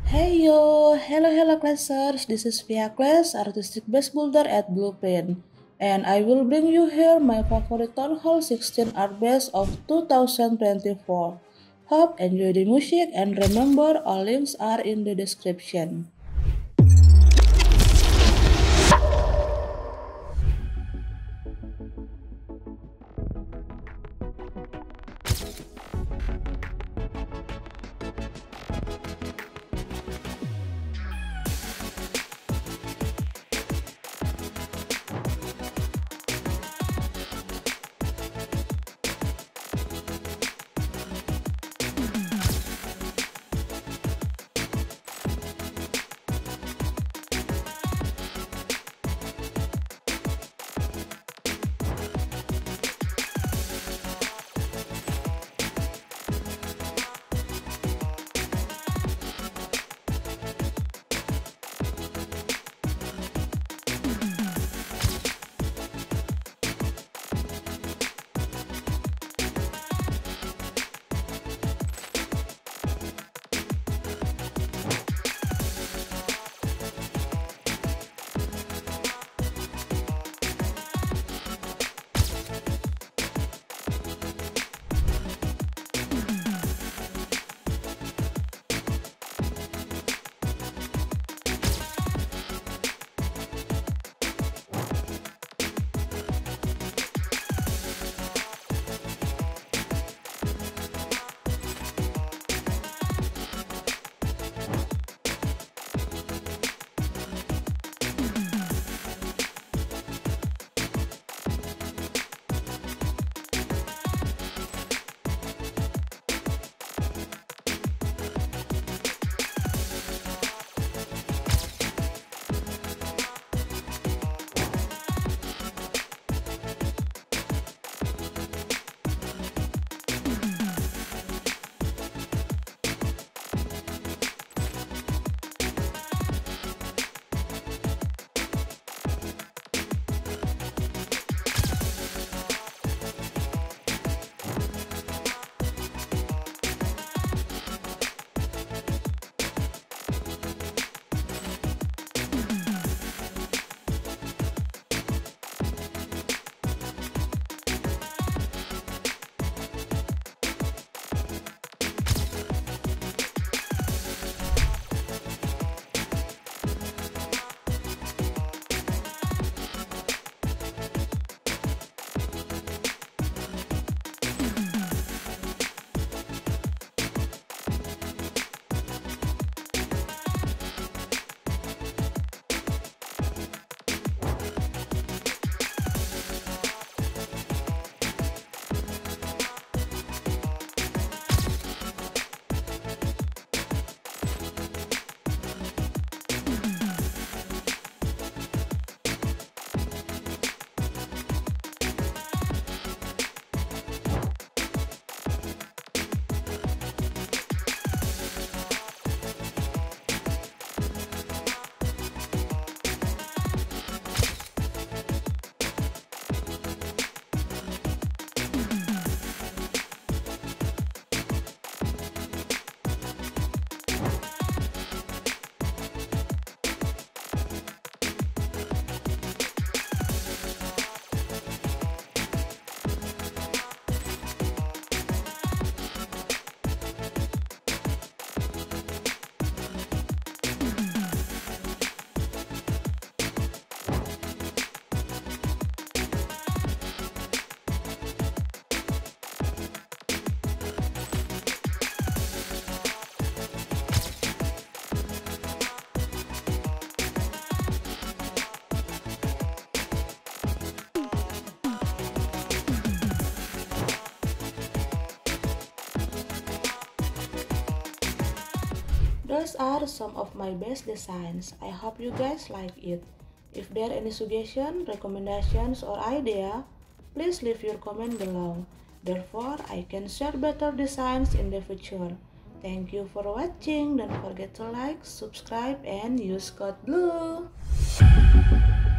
Hey yo, hello classers, this is Via Class, Artistic Base Builder at Blueprint. And I will bring you here my favorite Town Hall 16 art base of 2024. Hope enjoy the music and remember all links are in the description. Those are some of my best designs. I hope you guys like it. If there are any suggestions, recommendations or idea, please leave your comment below. Therefore, I can share better designs in the future. Thank you for watching. Don't forget to like, subscribe and use code BLUE.